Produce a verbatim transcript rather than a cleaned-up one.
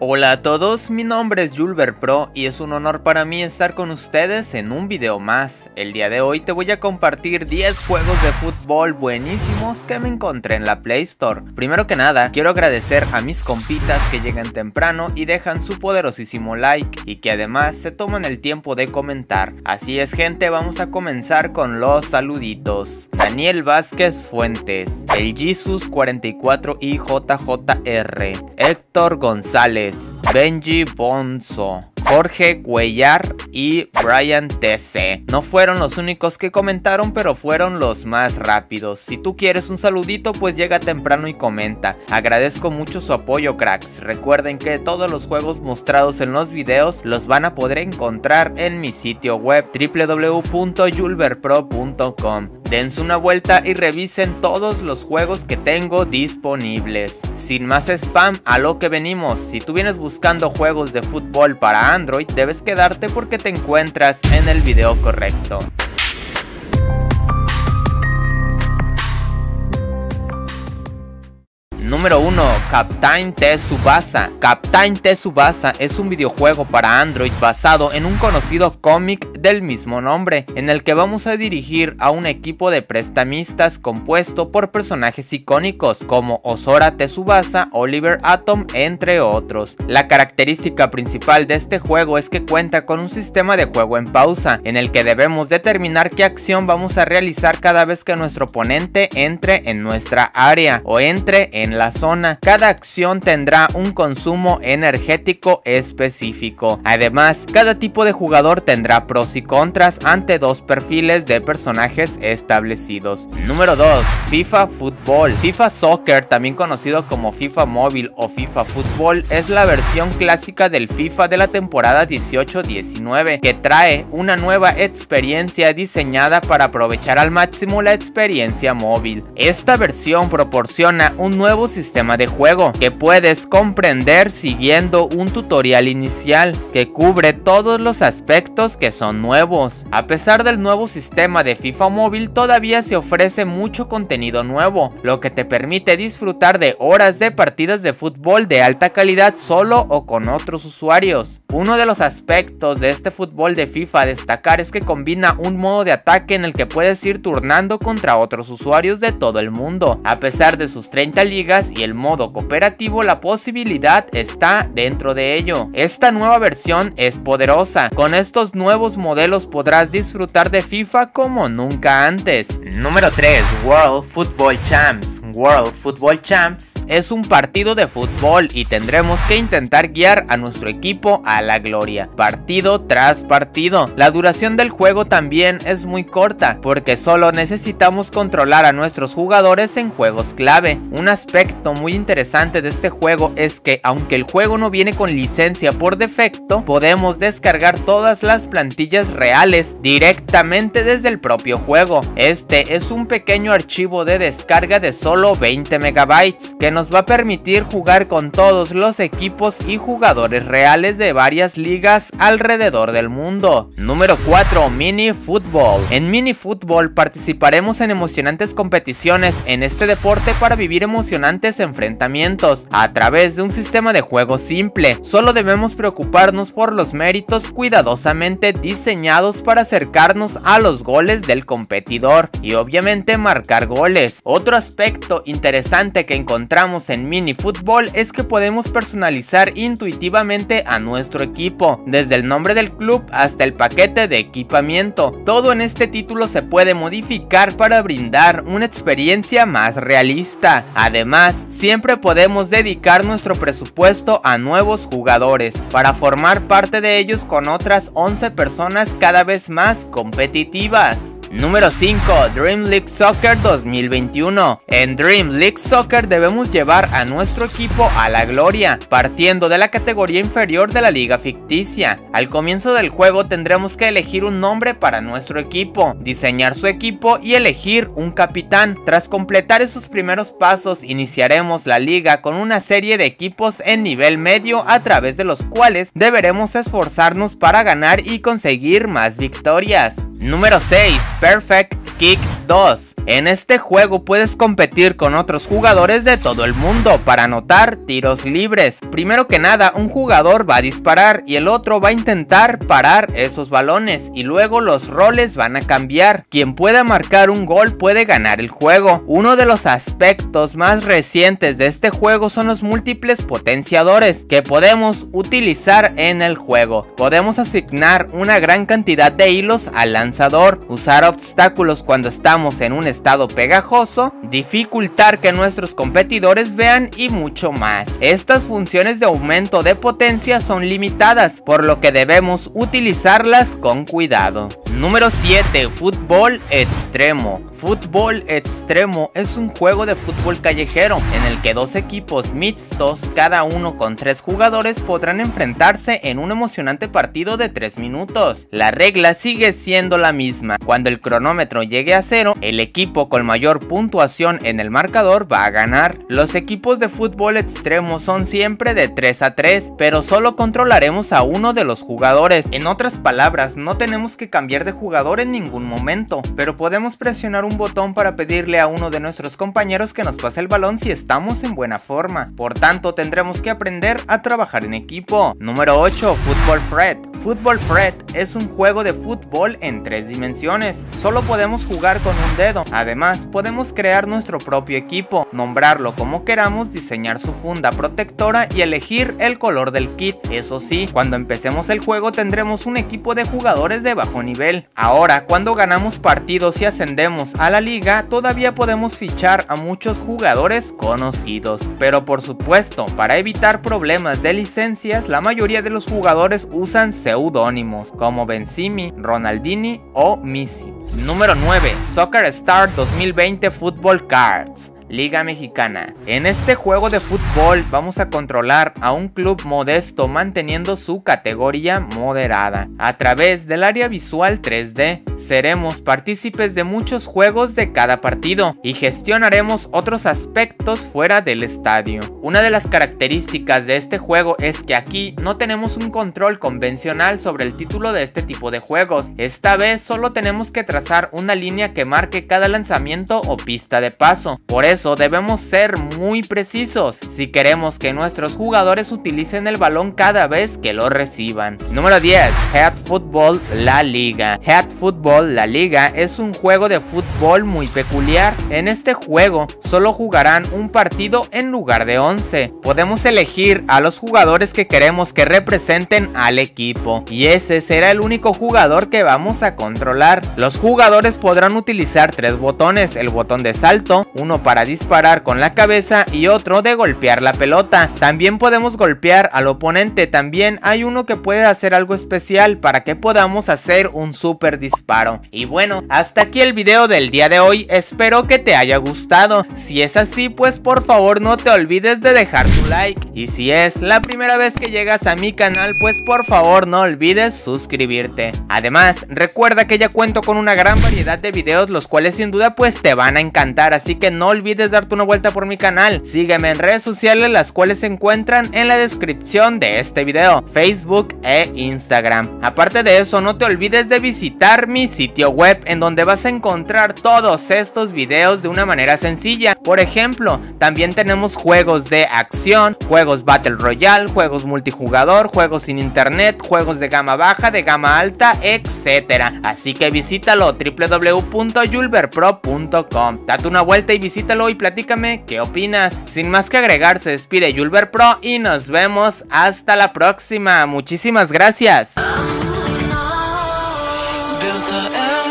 Hola a todos, mi nombre es Julber Pro y es un honor para mí estar con ustedes en un video más. El día de hoy te voy a compartir diez juegos de fútbol buenísimos que me encontré en la Play Store. Primero que nada, quiero agradecer a mis compitas que llegan temprano y dejan su poderosísimo like y que además se toman el tiempo de comentar. Así es gente, vamos a comenzar con los saluditos. Daniel Vázquez Fuentes, el Jesus cuarenta y cuatro I J J R, Héctor González, Benji Bonzo, Jorge Cuellar y Brian T C. No fueron los únicos que comentaron, pero fueron los más rápidos. Si tú quieres un saludito, pues llega temprano y comenta. Agradezco mucho su apoyo, cracks. Recuerden que todos los juegos mostrados en los videos los van a poder encontrar en mi sitio web w w w punto julber pro punto com. Dense una vuelta y revisen todos los juegos que tengo disponibles. Sin más spam, a lo que venimos. Si tú vienes buscando juegos de fútbol para Android, debes quedarte porque te encuentras en el video correcto. Número uno. Captain Tsubasa. Captain Tsubasa es un videojuego para Android basado en un conocido cómic del mismo nombre, en el que vamos a dirigir a un equipo de prestamistas compuesto por personajes icónicos como Ozora Tsubasa, Oliver Atom, entre otros. La característica principal de este juego es que cuenta con un sistema de juego en pausa, en el que debemos determinar qué acción vamos a realizar cada vez que nuestro oponente entre en nuestra área o entre en la zona. Cada acción tendrá un consumo energético específico. Además, cada tipo de jugador tendrá pros y contras ante dos perfiles de personajes establecidos. Número dos. FIFA Fútbol. FIFA Soccer, también conocido como FIFA Móvil o FIFA Fútbol, es la versión clásica del FIFA de la temporada dieciocho diecinueve, que trae una nueva experiencia diseñada para aprovechar al máximo la experiencia móvil. Esta versión proporciona un nuevo sistema de juego que puedes comprender siguiendo un tutorial inicial que cubre todos los aspectos que son nuevos. A pesar del nuevo sistema de FIFA móvil, todavía se ofrece mucho contenido nuevo, lo que te permite disfrutar de horas de partidas de fútbol de alta calidad solo o con otros usuarios. Uno de los aspectos de este fútbol de FIFA a destacar es que combina un modo de ataque en el que puedes ir turnando contra otros usuarios de todo el mundo. A pesar de sus treinta ligas y el modo cooperativo, la posibilidad está dentro de ello. Esta nueva versión es poderosa. Con estos nuevos modelos podrás disfrutar de FIFA como nunca antes. Número tres. World Football Champs. World Football Champs es un partido de fútbol y tendremos que intentar guiar a nuestro equipo a la gloria, partido tras partido. La duración del juego también es muy corta, porque solo necesitamos controlar a nuestros jugadores en juegos clave. Un aspecto muy interesante de este juego es que, aunque el juego no viene con licencia por defecto, podemos descargar todas las plantillas reales directamente desde el propio juego. Este es un pequeño archivo de descarga de solo veinte megabytes que nos va a permitir jugar con todos los equipos y jugadores reales de varias ligas alrededor del mundo. Número cuatro. Mini Fútbol. En Mini Fútbol participaremos en emocionantes competiciones en este deporte para vivir emocionantes enfrentamientos a través de un sistema de juego simple. Solo debemos preocuparnos por los méritos cuidadosamente diseñados para acercarnos a los goles del competidor y obviamente marcar goles. Otro aspecto interesante que encontramos en Mini Fútbol es que podemos personalizar intuitivamente a nuestro equipo, desde el nombre del club hasta el paquete de equipamiento. Todo en este título se puede modificar para brindar una experiencia más realista. Además, siempre podemos dedicar nuestro presupuesto a nuevos jugadores para formar parte de ellos con otras once personas cada vez más competitivas. Número cinco. Dream League Soccer dos mil veintiuno. En Dream League Soccer debemos llevar a nuestro equipo a la gloria, partiendo de la categoría inferior de la liga ficticia. Al comienzo del juego tendremos que elegir un nombre para nuestro equipo, diseñar su equipo y elegir un capitán. Tras completar esos primeros pasos, iniciaremos la liga con una serie de equipos en nivel medio a través de los cuales deberemos esforzarnos para ganar y conseguir más victorias. Número seis. Perfect Kick dos. En este juego puedes competir con otros jugadores de todo el mundo para anotar tiros libres. Primero que nada, un jugador va a disparar y el otro va a intentar parar esos balones, y luego los roles van a cambiar. Quien pueda marcar un gol puede ganar el juego. Uno de los aspectos más recientes de este juego son los múltiples potenciadores que podemos utilizar en el juego. Podemos asignar una gran cantidad de hilos al lanzador, usar obstáculos cuando estamos en un estado pegajoso, dificultar que nuestros competidores vean y mucho más. Estas funciones de aumento de potencia son limitadas, por lo que debemos utilizarlas con cuidado. Número siete. Fútbol Extremo. Fútbol Extremo es un juego de fútbol callejero en el que dos equipos mixtos, cada uno con tres jugadores, podrán enfrentarse en un emocionante partido de tres minutos. La regla sigue siendo la misma. Cuando el cronómetro llegue a cero, el equipo con mayor puntuación en el marcador va a ganar. Los equipos de fútbol extremo son siempre de tres a tres, pero solo controlaremos a uno de los jugadores. En otras palabras, no tenemos que cambiar de jugador en ningún momento, pero podemos presionar un botón para pedirle a uno de nuestros compañeros que nos pase el balón si estamos en buena forma. Por tanto, tendremos que aprender a trabajar en equipo. Número ocho. Football Fred. Football Fred es un juego de fútbol en tres dimensiones. Solo podemos jugar con un dedo. Además, podemos crear nuestro propio equipo, nombrarlo como queramos, diseñar su funda protectora y elegir el color del kit. Eso sí, cuando empecemos el juego tendremos un equipo de jugadores de bajo nivel. Ahora, cuando ganamos partidos y ascendemos a la liga, todavía podemos fichar a muchos jugadores conocidos. Pero por supuesto, para evitar problemas de licencias, la mayoría de los jugadores usan seudónimos como Benzimi, Ronaldini o Messi. Número nueve. Soccer Star dos mil veinte Football Cards. Liga Mexicana. En este juego de fútbol vamos a controlar a un club modesto manteniendo su categoría moderada. A través del área visual tres D, seremos partícipes de muchos juegos de cada partido y gestionaremos otros aspectos fuera del estadio. Una de las características de este juego es que aquí no tenemos un control convencional sobre el título de este tipo de juegos. Esta vez solo tenemos que trazar una línea que marque cada lanzamiento o pista de paso. Por eso debemos ser muy precisos si queremos que nuestros jugadores utilicen el balón cada vez que lo reciban. Número diez. Head Football La Liga. Head Football La Liga es un juego de fútbol muy peculiar. En este juego solo jugarán un partido en lugar de once. Podemos elegir a los jugadores que queremos que representen al equipo y ese será el único jugador que vamos a controlar. Los jugadores podrán utilizar tres botones: el botón de salto, uno para disparar con la cabeza y otro de golpear la pelota. También podemos golpear al oponente. También hay uno que puede hacer algo especial para que podamos hacer un super disparo. Y bueno, hasta aquí el video del día de hoy. Espero que te haya gustado. Si es así, pues por favor no te olvides de dejar tu like. Y si es la primera vez que llegas a mi canal, pues por favor no olvides suscribirte. Además, recuerda que ya cuento con una gran variedad de videos, los cuales sin duda pues te van a encantar. Así que no olvides darte una vuelta por mi canal. Sígueme en redes sociales, las cuales se encuentran en la descripción de este video: Facebook e Instagram. Aparte de eso, no te olvides de visitar mi sitio web, en donde vas a encontrar todos estos videos de una manera sencilla. Por ejemplo, también tenemos juegos de acción, juegos Battle Royale, juegos multijugador, juegos sin internet, juegos de gama baja, de gama alta, etcétera. Así que visítalo, w w w punto julber pro punto com. Date una vuelta y visítalo y platícame qué opinas. Sin más que agregar, se despide Julber Pro y nos vemos hasta la próxima. Muchísimas gracias.